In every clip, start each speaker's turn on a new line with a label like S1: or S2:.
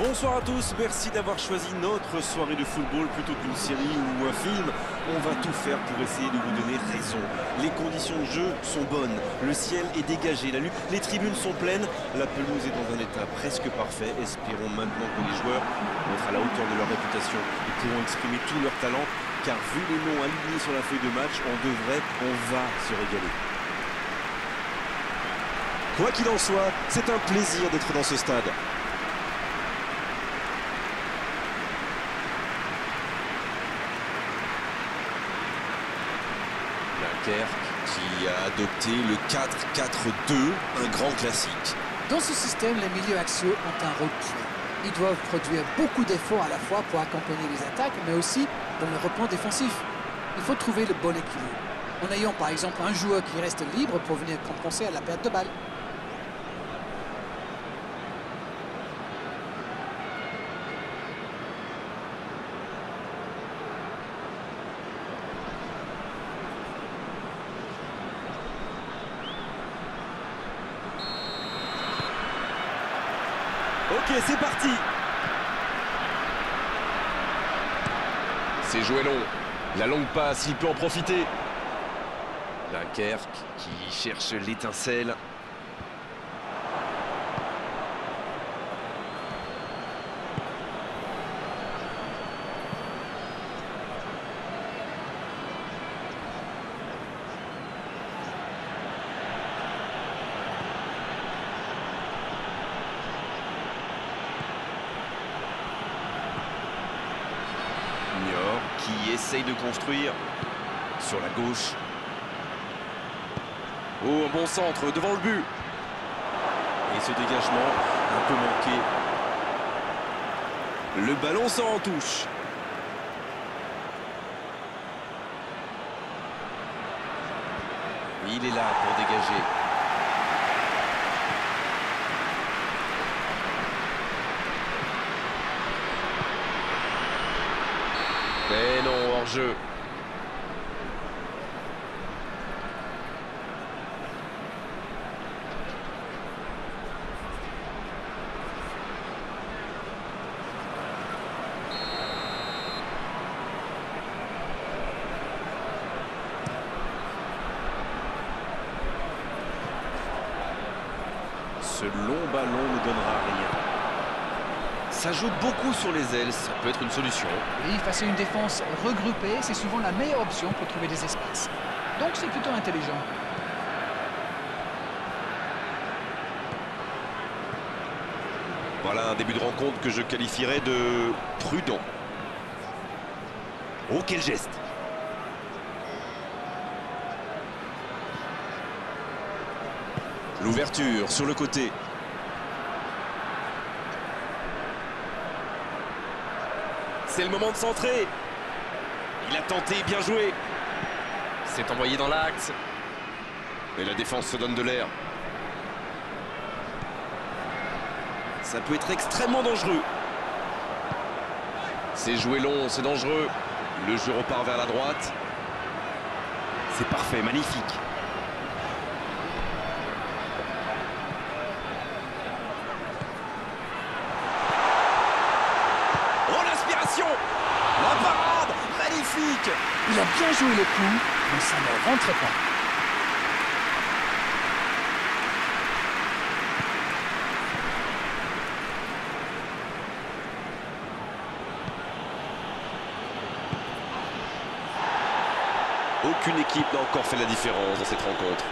S1: Bonsoir à tous, merci d'avoir choisi notre soirée de football plutôt qu'une série ou un film. On va tout faire pour essayer de vous donner raison. Les conditions de jeu sont bonnes, le ciel est dégagé, les tribunes sont pleines, la pelouse est dans un état presque parfait. Espérons maintenant que les joueurs vont être à la hauteur de leur réputation et pourront exprimer tout leur talent, car vu les noms alignés sur la feuille de match, on va se régaler. Quoi qu'il en soit, c'est un plaisir d'être dans ce stade. Qui a adopté le 4-4-2, un grand classique.
S2: Dans ce système, les milieux axiaux ont un rôle clé. Ils doivent produire beaucoup d'efforts à la fois pour accompagner les attaques, mais aussi dans le repli défensif. Il faut trouver le bon équilibre, en ayant par exemple un joueur qui reste libre pour venir compenser à la perte de balle.
S1: Ok, c'est parti.
S3: C'est joué long. La longue passe, il peut en profiter.
S1: Dunkerque qui cherche l'étincelle. Qui essaye de construire sur la gauche. Oh, un bon centre devant le but. Et ce dégagement un peu manqué. Le ballon sort en touche. Il est là pour dégager. Mais non, hors-jeu. Ce long ballon ne donnera rien. Ça joue beaucoup sur les ailes, ça peut être une solution.
S2: Oui, face à une défense regroupée, c'est souvent la meilleure option pour trouver des espaces. Donc c'est plutôt intelligent.
S1: Voilà un début de rencontre que je qualifierais de prudent. Oh, quel geste! L'ouverture sur le côté. C'est le moment de centrer. Il a tenté, bien joué. C'est envoyé dans l'axe. Et la défense se donne de l'air. Ça peut être extrêmement dangereux. C'est joué long, c'est dangereux. Le jeu repart vers la droite. C'est parfait, magnifique. La parade, magnifique.
S2: Il a bien joué le coup, mais ça ne rentre pas.
S1: Aucune équipe n'a encore fait la différence dans cette rencontre.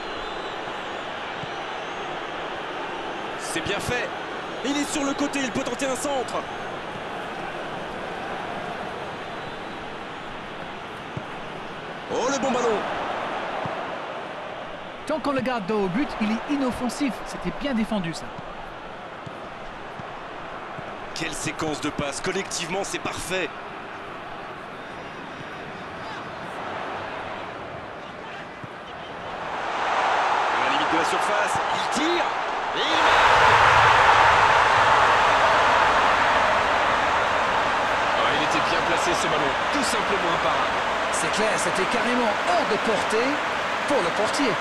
S1: C'est bien fait. Il est sur le côté, il peut tenter un centre. Oh, le bon ballon!
S2: Tant qu'on le garde dos au but, il est inoffensif. C'était bien défendu, ça.
S1: Quelle séquence de passes! Collectivement, c'est parfait. À la limite de la surface, il tire! Et il marque!
S3: Ah, il était bien placé, ce ballon. Tout simplement imparable.
S2: C'est clair, c'était carrément hors de portée pour le portier.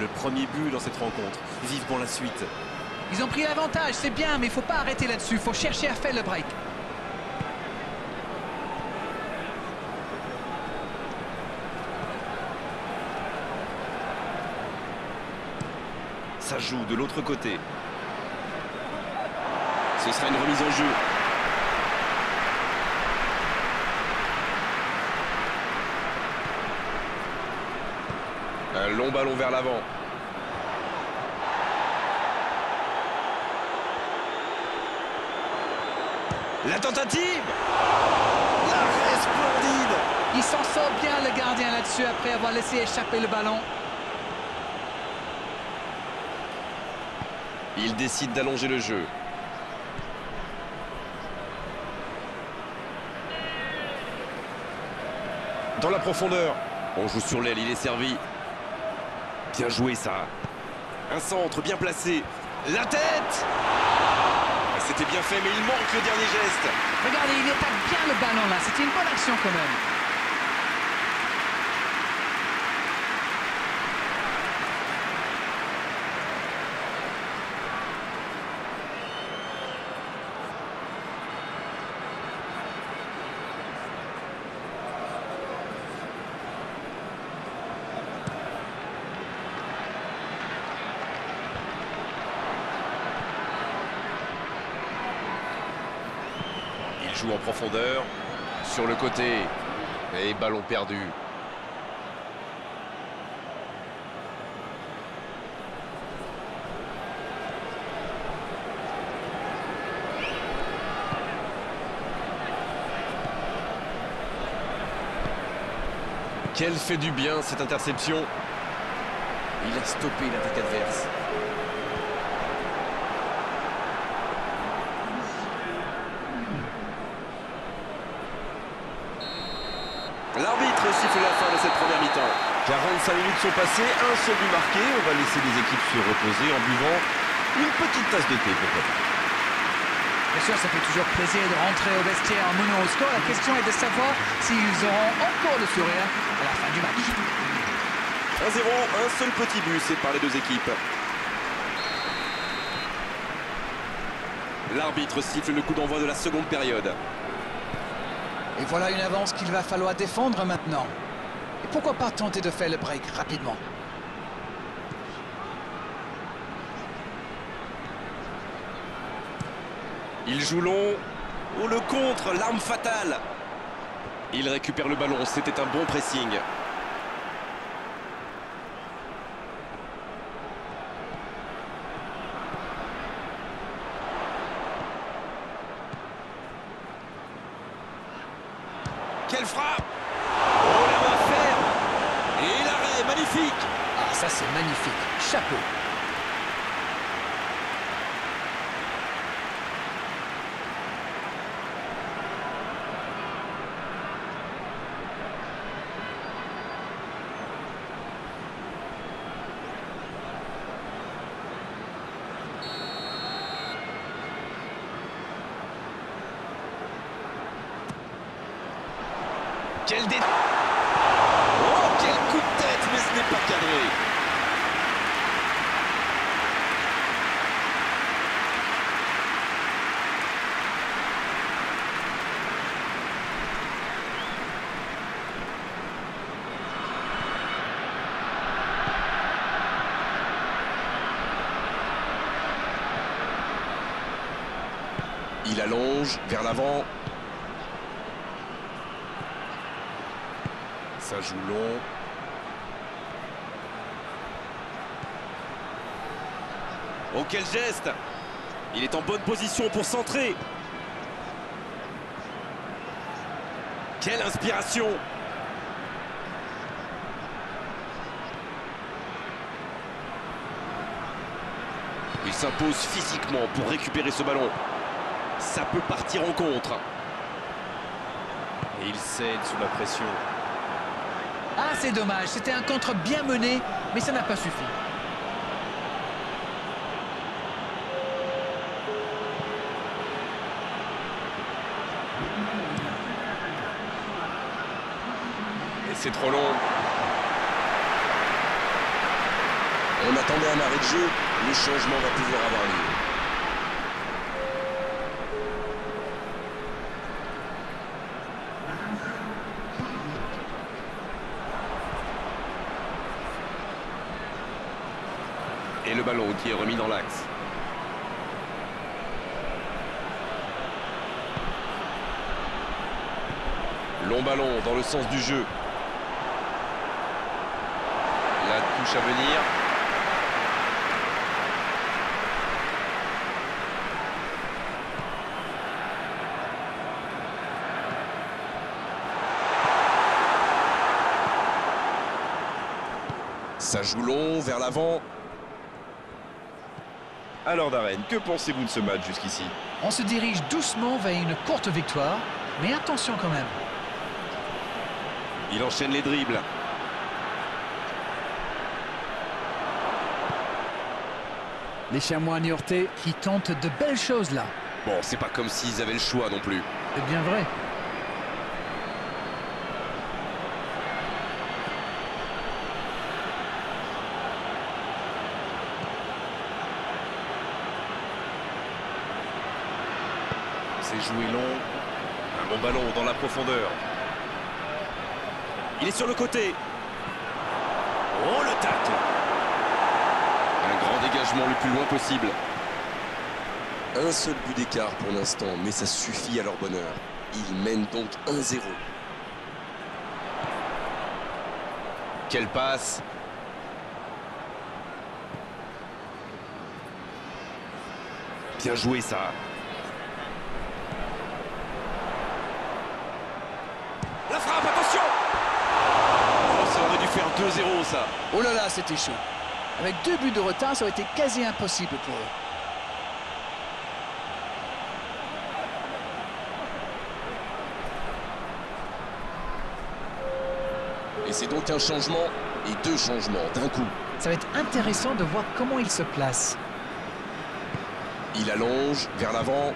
S1: Le premier but dans cette rencontre. Vivement la suite.
S2: Ils ont pris l'avantage, c'est bien, mais il ne faut pas arrêter là-dessus. Il faut chercher à faire le break.
S1: Ça joue de l'autre côté. Ce sera une remise en jeu.
S3: Un long ballon vers l'avant.
S1: La tentative. L'arrêt splendide.
S2: Il s'en sort bien, le gardien, là-dessus, après avoir laissé échapper le ballon.
S1: Il décide d'allonger le jeu. Dans la profondeur. On joue sur l'aile, il est servi. Bien joué ça. Un centre bien placé. La tête. C'était bien fait, mais il manque le dernier geste.
S2: Regardez, il attaque bien le ballon là. C'était une bonne action quand même.
S3: Il joue en profondeur. Sur le côté. Et ballon perdu.
S1: Quel fait du bien cette interception. Il a stoppé l'attaque adverse. L'arbitre siffle la fin de cette première mi-temps. 45 minutes sont passées, un seul but marqué. On va laisser les équipes se reposer en buvant une petite tasse de thé, pourquoi pas.
S2: Bien sûr, ça fait toujours plaisir de rentrer au vestiaire en menant au score. La question est de savoir s'ils auront encore le sourire à la fin du match.
S1: 1-0, un seul petit but sépare les deux équipes. L'arbitre siffle le coup d'envoi de la seconde période.
S2: Et voilà une avance qu'il va falloir défendre maintenant. Et pourquoi pas tenter de faire le break rapidement?
S1: Il joue long. Oh, le contre, l'arme fatale. Il récupère le ballon, c'était un bon pressing. Quelle frappe! Oh, la main ferme! Et l'arrêt, magnifique!
S2: Ah, ça c'est magnifique. Chapeau.
S1: Quel dé... Oh, quel coup de tête, mais ce n'est pas cadré. Il allonge vers l'avant. Ça joue long. Oh, quel geste! Il est en bonne position pour centrer. Quelle inspiration! Il s'impose physiquement pour récupérer ce ballon. Ça peut partir en contre. Et il cède sous la pression.
S2: Ah, c'est dommage. C'était un contre bien mené, mais ça n'a pas suffi.
S3: Et c'est trop long.
S4: On attendait un arrêt de jeu, le changement va pouvoir avoir lieu.
S3: Et le ballon qui est remis dans l'axe. Long ballon dans le sens du jeu. La touche à venir.
S4: Ça joue long, vers l'avant.
S1: Alors Darren, que pensez-vous de ce match jusqu'ici?
S2: On se dirige doucement vers une courte victoire, mais attention quand même.
S1: Il enchaîne les dribbles.
S2: Les chamois niortais qui tentent de belles choses là.
S3: Bon, c'est pas comme s'ils avaient le choix non plus.
S2: C'est bien vrai.
S1: C'est joué long. Un bon ballon dans la profondeur. Il est sur le côté. Oh, le tacle!
S3: Un grand dégagement le plus loin possible.
S4: Un seul but d'écart pour l'instant, mais ça suffit à leur bonheur. Ils mènent donc 1-0.
S3: Quelle passe!
S1: Bien joué ça. La frappe, attention! Oh, ça aurait dû faire 2-0 ça.
S2: Oh là là, c'était chaud. Avec 2 buts de retard, ça aurait été quasi impossible pour eux.
S4: Et c'est donc un changement et 2 changements d'un coup.
S2: Ça va être intéressant de voir comment ils se placent.
S4: Il allonge vers l'avant.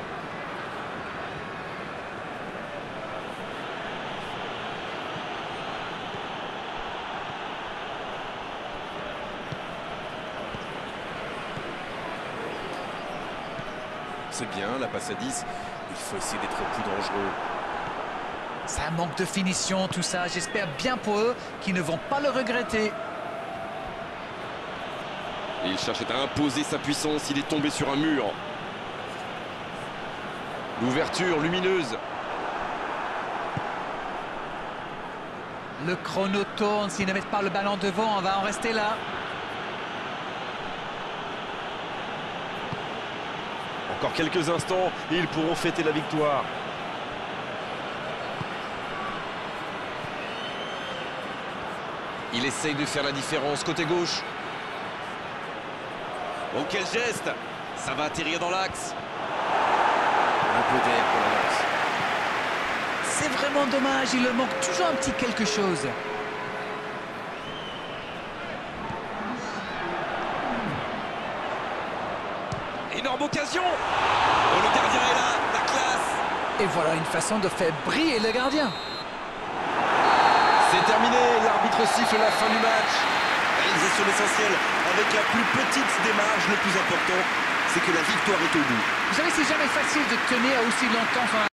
S1: C'est bien, la passe à 10. Il faut essayer d'être plus dangereux.
S2: Ça manque de finition, tout ça. J'espère bien pour eux qu'ils ne vont pas le regretter.
S3: Il cherchait à imposer sa puissance, il est tombé sur un mur. L'ouverture lumineuse.
S2: Le chrono tourne. S'ils ne mettent pas le ballon devant, on va en rester là.
S1: Encore quelques instants et ils pourront fêter la victoire.
S3: Il essaye de faire la différence côté gauche.
S1: Oh, quel geste! Ça va atterrir dans l'axe. Un peu d'air pour la lance.
S2: C'est vraiment dommage, il leur manque toujours un petit quelque chose.
S1: Énorme occasion! Oh, le gardien est là, la classe!
S2: Et voilà une façon de faire briller le gardien.
S1: C'est terminé, l'arbitre siffle la fin du match. Réalisation l'essentiel, avec la plus petite démarche, le plus important, c'est que la victoire est au bout.
S2: Vous savez, c'est jamais facile de tenir aussi longtemps sur un